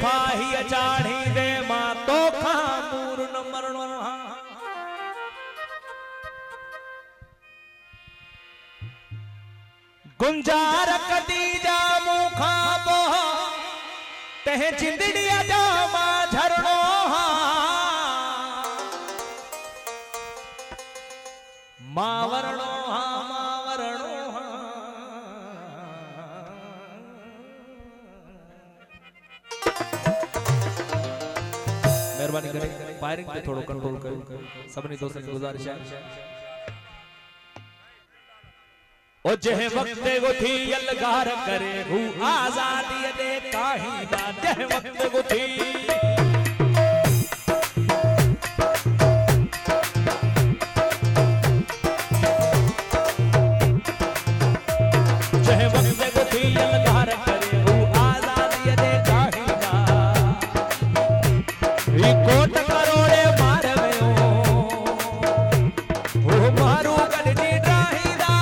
फाही चाढ़ी दे मां तो खामूर न मरणो गुंजार कदी जा मुखा बो तह जिंदड़िया जा मां झरणो मां वरणो मेहरबानी करें फायरिंग पे थोड़ा कंट्रोल करें सबने दोस्तों की गुजारिश है ओ जेह वक्त गुथी अलगार करे हु आजादी दे काहे दा जेह वक्त गुथी जेह वक्त गुथी अलगार करे हु आजादी दे काहे दा कोट करोड़े मारवे ओ मारू गलजी ड्राहीदा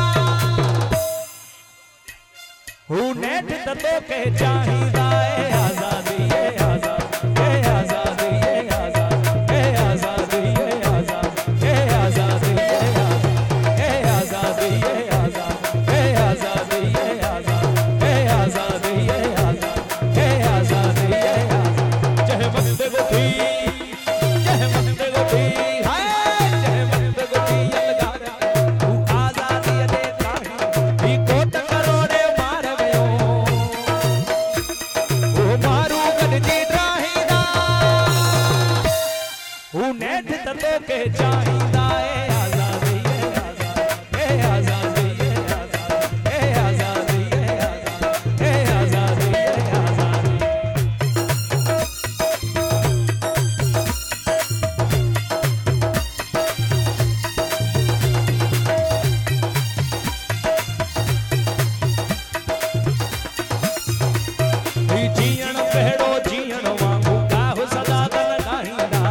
हु नेठ तो के चाहिदा ए आजादी ए आजादी ए आजादी ए आजादी ए आजादी ए आजादी ए आजादी ए आजादी ए आजादी ए आजादी ए आजादी ए आजादी ए आजादी ए आजादी जह वक्त गुथी जह वक्त गुथी हाय जह वक्त गुथी अलगार तू आजादी दे काहे ही कोट करोड़े मारवे ओ मारू गलजी ड्राहीदा हु नेठ तो के चाहिदा ए आजादी ए आजादी ए आजादी ए आजादी ए आजादी ए आजादी ए आजादी जीण पहड़ो जीण वांगू गाहु सदा तन गाहींदा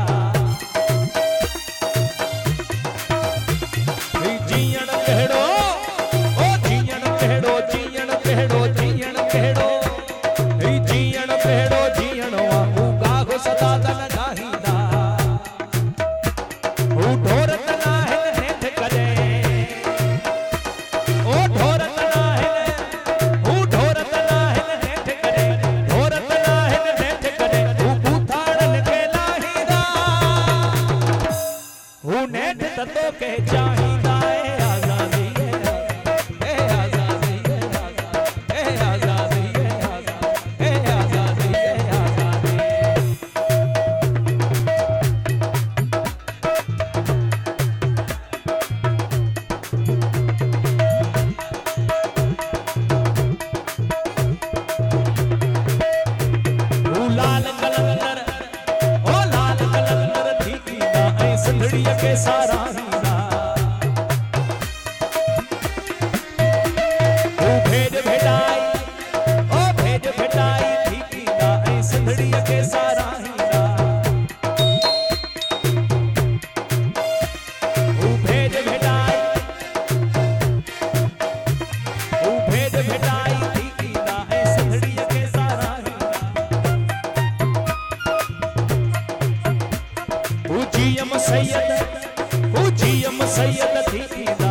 जीण पहड़ो ओ जीण पहड़ो जीण पहड़ो जीण पहड़ो जीण पहड़ो जीण वांगू गाहु सदा तन गाहींदा हू ढोरत नाहिन हेठ कदे ओ ढोरत नाहिन हू ढोरत नाहिन हेठ कदे ढोरत नाहिन हेठ कदे हू बूथाड़न के लाहीदा हू नेठ तो के चाहिदा ए आजादी ए आजादी ए आजादी ए आजादी ए आजादी ए आजादी हू लाल कलंदर ओ लाल कलंदर थीकीदा ऐ संदड़िया के साराहीदा हू भेज भेटाई ओ भेज भेटाई थीकीदा ऐ संदड़िया के साराहीदा हू भेज भेटाई थीकीदा ऐ संदड़िया के साराहीदा हू जीएम सैयद थीकीदा